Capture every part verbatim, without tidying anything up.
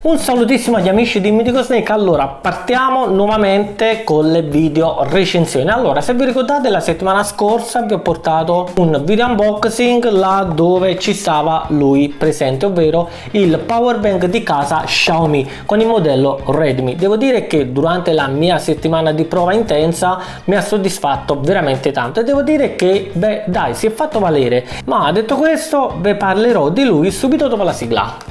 Un salutissimo agli amici di Mythical Snake. Allora, partiamo nuovamente con le video recensioni. Allora, se vi ricordate, la settimana scorsa vi ho portato un video unboxing là dove ci stava lui presente, ovvero il power bank di casa Xiaomi con il modello Redmi. Devo dire che durante la mia settimana di prova intensa mi ha soddisfatto veramente tanto e devo dire che, beh, dai, si è fatto valere. Ma detto questo, vi parlerò di lui subito dopo la sigla.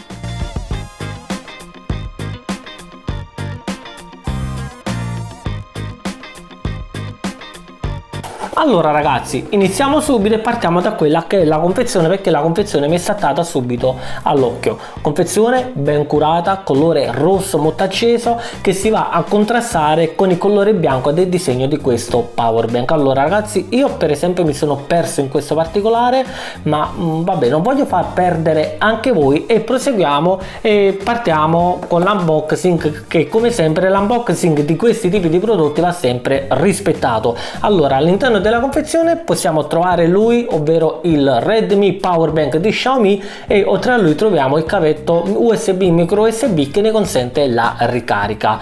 Allora ragazzi, iniziamo subito e partiamo da quella che è la confezione, perché la confezione mi è saltata subito all'occhio. Confezione ben curata, colore rosso molto acceso, che si va a contrastare con il colore bianco del disegno di questo power bank. Allora ragazzi, io per esempio mi sono perso in questo particolare, ma mh, vabbè, non voglio far perdere anche voi e proseguiamo e partiamo con l'unboxing, che come sempre l'unboxing di questi tipi di prodotti va sempre rispettato. Allora, all'interno della confezione possiamo trovare lui, ovvero il Redmi Power Bank di Xiaomi, e oltre a lui troviamo il cavetto U S B micro U S B che ne consente la ricarica.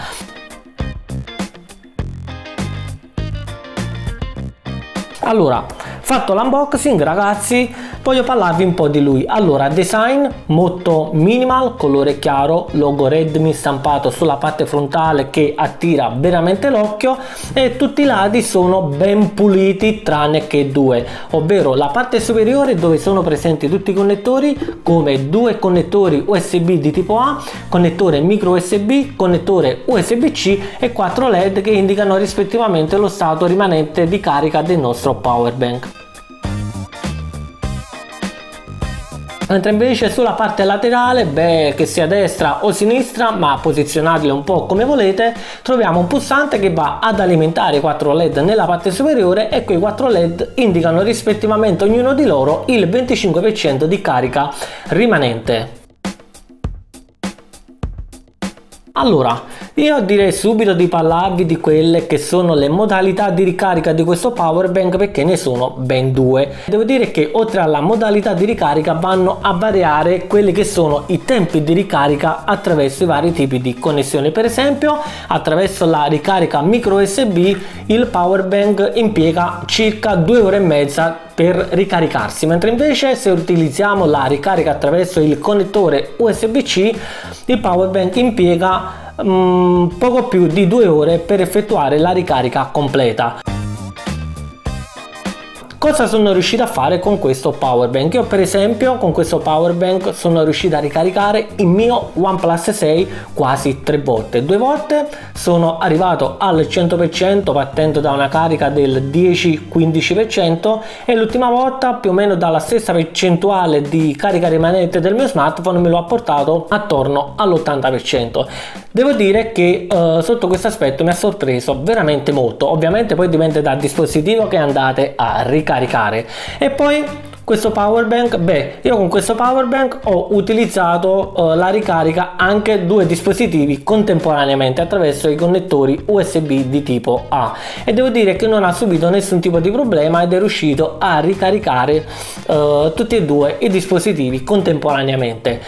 Allora, fatto l'unboxing ragazzi, voglio parlarvi un po' di lui. Allora, design molto minimal, colore chiaro, logo Redmi stampato sulla parte frontale che attira veramente l'occhio, e tutti i lati sono ben puliti tranne che due, ovvero la parte superiore dove sono presenti tutti i connettori, come due connettori U S B di tipo A, connettore micro U S B, connettore U S B C e quattro led che indicano rispettivamente lo stato rimanente di carica del nostro power bank. Mentre invece sulla parte laterale, beh, che sia destra o sinistra, ma posizionatele un po' come volete, troviamo un pulsante che va ad alimentare i quattro led nella parte superiore, e quei quattro led indicano rispettivamente ognuno di loro il venticinque per cento di carica rimanente. Allora, io direi subito di parlarvi di quelle che sono le modalità di ricarica di questo power bank, perché ne sono ben due. Devo dire che oltre alla modalità di ricarica vanno a variare quelli che sono i tempi di ricarica attraverso i vari tipi di connessioni. Per esempio, attraverso la ricarica micro U S B il power bank impiega circa due ore e mezza per ricaricarsi, mentre invece se utilizziamo la ricarica attraverso il connettore U S B C il power bank impiega um, poco più di due ore per effettuare la ricarica completa. Cosa sono riuscito a fare con questo power bank? Io per esempio con questo power bank sono riuscito a ricaricare il mio OnePlus sei quasi tre volte. Due volte sono arrivato al cento per cento partendo da una carica del dieci quindici per cento, e l'ultima volta più o meno dalla stessa percentuale di carica rimanente del mio smartphone me lo ha portato attorno all'ottanta per cento. Devo dire che uh, sotto questo aspetto mi ha sorpreso veramente molto. Ovviamente poi dipende dal dispositivo che andate a ricaricare. E poi questo power bank, beh, io con questo power bank ho utilizzato uh, la ricarica anche due dispositivi contemporaneamente attraverso i connettori U S B di tipo A, e devo dire che non ha subito nessun tipo di problema ed è riuscito a ricaricare uh, tutti e due i dispositivi contemporaneamente.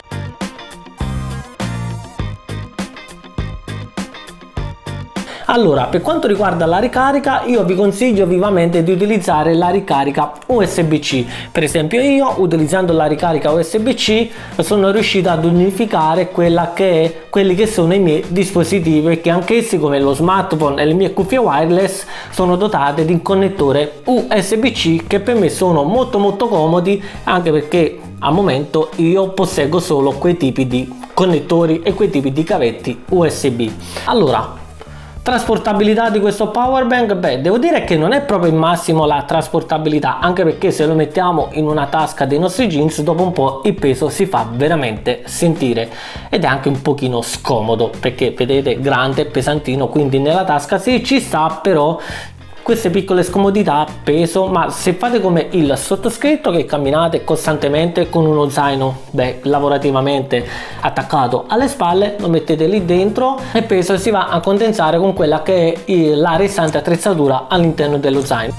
Allora, per quanto riguarda la ricarica, io vi consiglio vivamente di utilizzare la ricarica U S B C. Per esempio io, utilizzando la ricarica U S B C, sono riuscito ad unificare quella che è, quelli che sono i miei dispositivi, che anch'essi, come lo smartphone e le mie cuffie wireless, sono dotate di un connettore U S B C che per me sono molto molto comodi, anche perché al momento io posseggo solo quei tipi di connettori e quei tipi di cavetti U S B. Allora, trasportabilità di questo power bank, beh, devo dire che non è proprio il massimo la trasportabilità, anche perché se lo mettiamo in una tasca dei nostri jeans dopo un po' il peso si fa veramente sentire, ed è anche un pochino scomodo perché vedete, grande, pesantino, quindi nella tasca sì, ci sta, però queste piccole scomodità, peso. Ma se fate come il sottoscritto, che camminate costantemente con uno zaino, beh, lavorativamente attaccato alle spalle, lo mettete lì dentro e il peso si va a condensare con quella che è la restante attrezzatura all'interno dello zaino.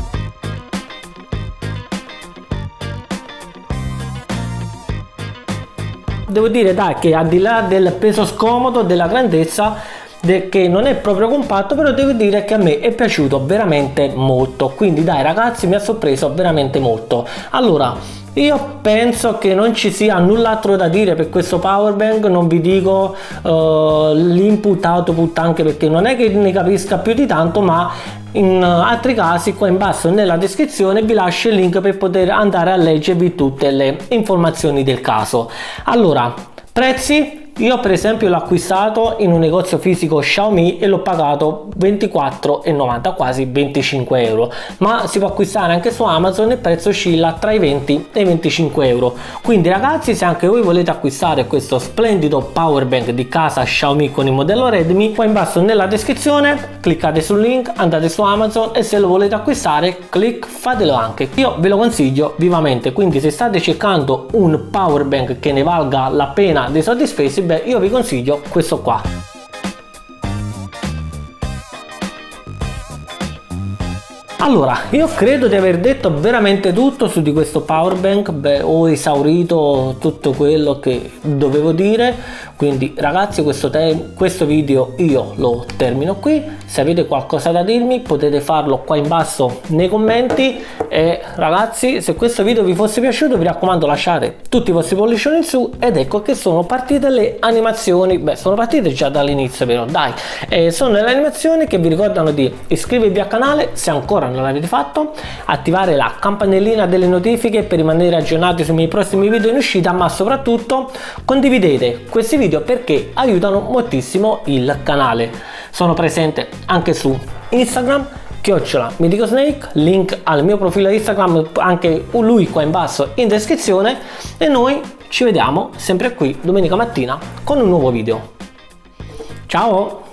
devo dire dai che al di là del peso scomodo, della grandezza, che non è proprio compatto, però devo dire che a me è piaciuto veramente molto, quindi dai ragazzi, mi ha sorpreso veramente molto. Allora, io penso che non ci sia null'altro da dire per questo power bank, non vi dico uh, l'input output, anche perché non è che ne capisca più di tanto, ma in altri casi qua in basso nella descrizione vi lascio il link per poter andare a leggervi tutte le informazioni del caso. Allora, prezzi. Io per esempio l'ho acquistato in un negozio fisico Xiaomi e l'ho pagato ventiquattro e novanta, quasi venticinque euro, ma si può acquistare anche su Amazon e il prezzo oscilla tra i venti e i venticinque euro. Quindi ragazzi, se anche voi volete acquistare questo splendido power bank di casa Xiaomi con il modello Redmi, qua in basso nella descrizione cliccate sul link, andate su Amazon e se lo volete acquistare clic, fatelo anche. Io ve lo consiglio vivamente, quindi se state cercando un power bank che ne valga la pena dei soldi spesi, beh, io vi consiglio questo qua. Allora, io credo di aver detto veramente tutto su di questo power bank. Beh, ho esaurito tutto quello che dovevo dire, quindi ragazzi questo, questo video io lo termino qui. Se avete qualcosa da dirmi potete farlo qua in basso nei commenti, e ragazzi, se questo video vi fosse piaciuto vi raccomando lasciate tutti i vostri pollicioni in su, ed ecco che sono partite le animazioni. Beh, sono partite già dall'inizio, però dai, eh, sono le animazioni che vi ricordano di iscrivervi al canale se ancora non l'avete fatto, attivare la campanellina delle notifiche per rimanere aggiornati sui miei prossimi video in uscita, ma soprattutto condividete questi video perché aiutano moltissimo il canale. Sono presente anche su Instagram, chiocciola MiticoSnake, link al mio profilo Instagram, anche lui qua in basso in descrizione, e noi ci vediamo sempre qui domenica mattina con un nuovo video. Ciao!